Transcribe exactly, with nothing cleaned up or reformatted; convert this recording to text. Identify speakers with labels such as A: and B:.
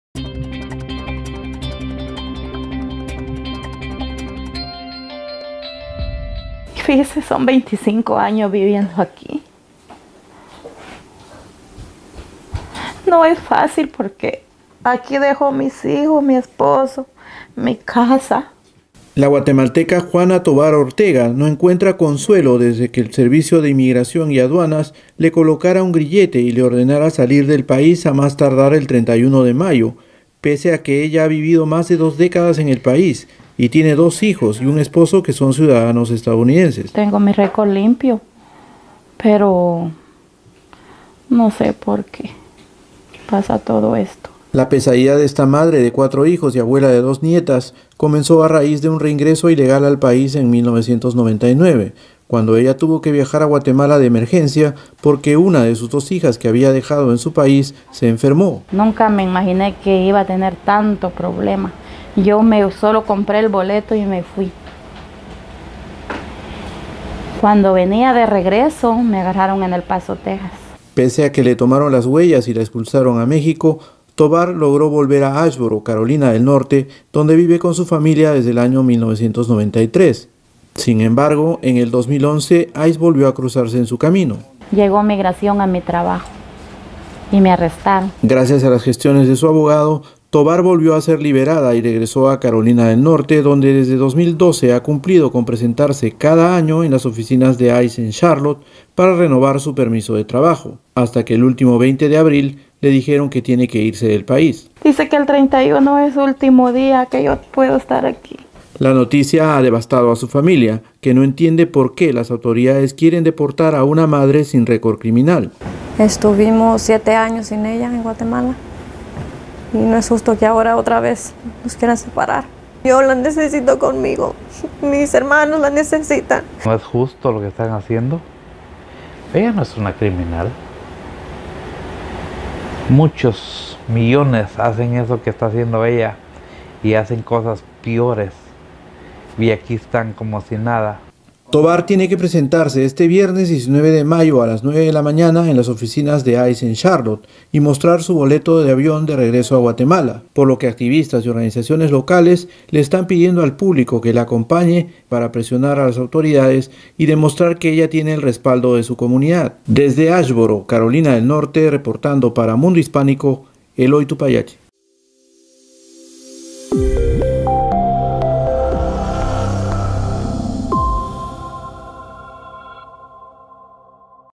A: Fíjese, son veinticinco años viviendo aquí. No es fácil porque aquí dejo mis hijos, mi esposo, mi casa.
B: La guatemalteca Juana Tovar Ortega no encuentra consuelo desde que el Servicio de Inmigración y Aduanas le colocara un grillete y le ordenara salir del país a más tardar el treinta y uno de mayo, pese a que ella ha vivido más de dos décadas en el país y tiene dos hijos y un esposo que son ciudadanos estadounidenses.
A: Tengo mi récord limpio, pero no sé por qué pasa todo esto.
B: La pesadilla de esta madre de cuatro hijos y abuela de dos nietas comenzó a raíz de un reingreso ilegal al país en mil novecientos noventa y nueve, cuando ella tuvo que viajar a Guatemala de emergencia porque una de sus dos hijas que había dejado en su país se enfermó.
A: Nunca me imaginé que iba a tener tanto problema. Yo me solo compré el boleto y me fui. Cuando venía de regreso me agarraron en El Paso, Texas.
B: Pese a que le tomaron las huellas y la expulsaron a México, Tovar logró volver a Asheboro, Carolina del Norte, donde vive con su familia desde el año mil novecientos noventa y tres. Sin embargo, en el dos mil once, ICE volvió a cruzarse en su camino.
A: Llegó migración a mi trabajo y me arrestaron.
B: Gracias a las gestiones de su abogado, Tovar volvió a ser liberada y regresó a Carolina del Norte, donde desde dos mil doce ha cumplido con presentarse cada año en las oficinas de ICE en Charlotte para renovar su permiso de trabajo, hasta que el último veinte de abril le dijeron que tiene que irse del país.
A: Dice que el treinta y uno es el último día que yo puedo estar aquí.
B: La noticia ha devastado a su familia, que no entiende por qué las autoridades quieren deportar a una madre sin récord criminal.
C: Estuvimos siete años sin ella en Guatemala y no es justo que ahora otra vez nos quieran separar. Yo la necesito conmigo, mis hermanos la necesitan.
D: No es justo lo que están haciendo. Ella no es una criminal. Muchos millones hacen eso que está haciendo ella y hacen cosas peores. Y aquí están como si nada.
B: Tovar tiene que presentarse este viernes diecinueve de mayo a las nueve de la mañana en las oficinas de ICE en Charlotte y mostrar su boleto de avión de regreso a Guatemala, por lo que activistas y organizaciones locales le están pidiendo al público que la acompañe para presionar a las autoridades y demostrar que ella tiene el respaldo de su comunidad. Desde Asheboro, Carolina del Norte, reportando para Mundo Hispánico, Eloy Tupayachi.